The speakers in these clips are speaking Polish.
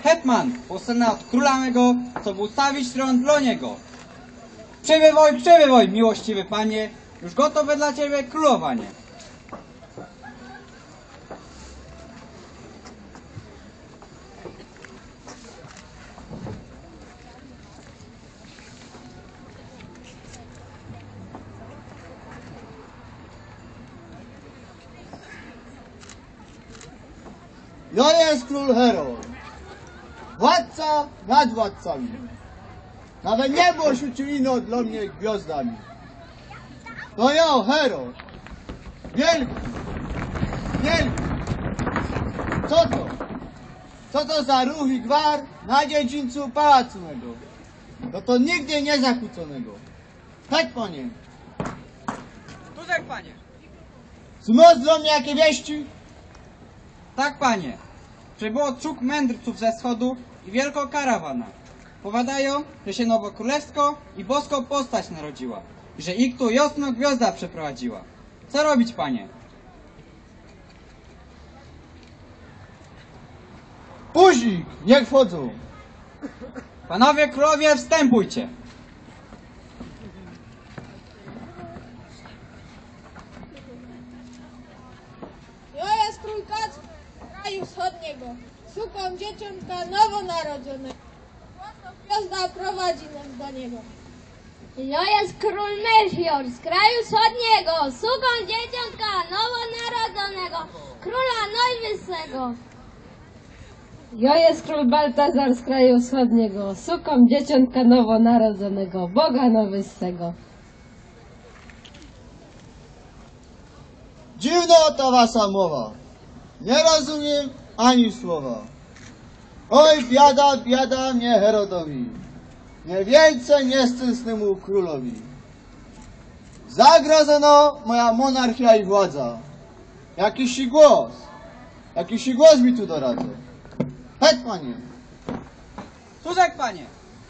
hetman, posłany od króla mego, co by ustawić tron dla niego. Przybywaj, miłościwy panie, już gotowe dla ciebie królowanie. Ja jest król Herod, władca nad władcami. Nawet niebo oświetlino dla mnie gwiazdami. To ja, Herod, wielki, wielki. Co to? Co to za ruch i gwar na dziedzińcu pałacu mego? No to nigdy nie zakłóconego. Tak, panie. Tużek, panie. Zmóc dla mnie jakie wieści? Tak, panie. Przybyło trzuk mędrców ze wschodu i wielka karawana. Powiadają, że się nowokrólewsko i boską postać narodziła i że ich tu jasno gwiazda przeprowadziła. Co robić, panie? Puzik, niech wchodzą. Panowie królowie, wstępujcie. Ja jest król Kac z kraju wschodniego, suką dzieciątka nowonarodzonego. Własna gwiazda prowadzi nas do niego. Ja jest król Melchior z kraju wschodniego, suką dzieciątka nowonarodzonego, króla najwyższego. Ja jest król Baltazar z kraju wschodniego, suką dzieciątka nowonarodzonego, Boga najwyższego. Dziwna ta wasza mowa. Nie rozumiem ani słowa. Oj, biada, biada mnie Herodowi. Nie wielce nieszczęsnemu królowi. Zagrożono moja monarchia i władza. Jakiś głos mi tu doradza. Hetmanie, Tużek, panie.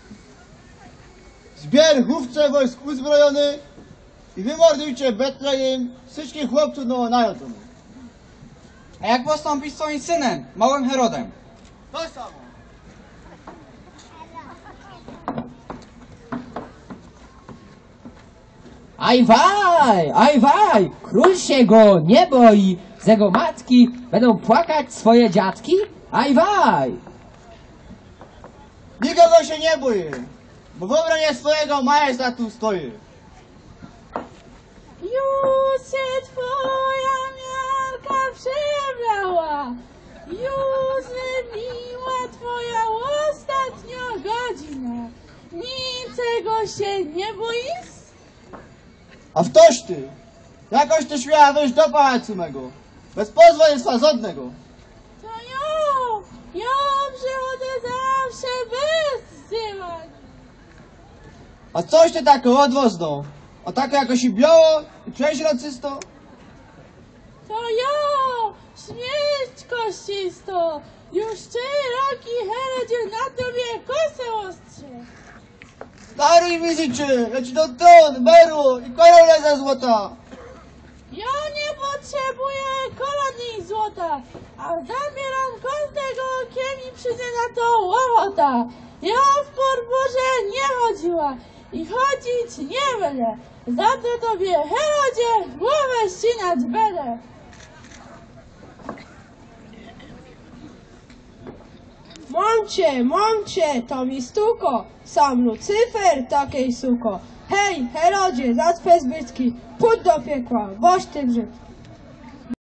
zbier chówce wojsk uzbrojony i wymordujcie Betlejem wszystkich chłopców nowonarodzonych. A jak postąpić z swoim synem, małym Herodem? To samo. Aj waj, król się go nie boi, z jego matki będą płakać swoje dziadki? Aj waj! Nikogo się nie boję, bo w obronie swojego majestatu stoję. Już się twoja miarka przebrała, już wybiła twoja ostatnia godzina. Niczego się nie boisz? A wtoś ty, jakoś ty śmiała wyjść do pałacu mego, bez pozwolenia żadnego. To ja przychodzę zawsze bez wzywań. A coś ty taką odwozną, a taką jakoś i biało i przeźroczysto? To ja, śmierć kościsto, już 3 roki Herodzie na tobie kosę ostrze. Daruj mi życie, ja ci dam tron, berło i koronę ze złota. Ja nie potrzebuję kolonii i złota, a zabieram każdego, kim mi przyjdzie na to ochota. Ja w podborze nie chodziła i chodzić nie będę. Za to tobie, Herodzie, głowę ścinać będę. Momcie, to mi stuko, sam Lucyfer takiej suko. Hej, Herodzie, zacpę zbytki, pójdź do piekła, boś ty brzyd.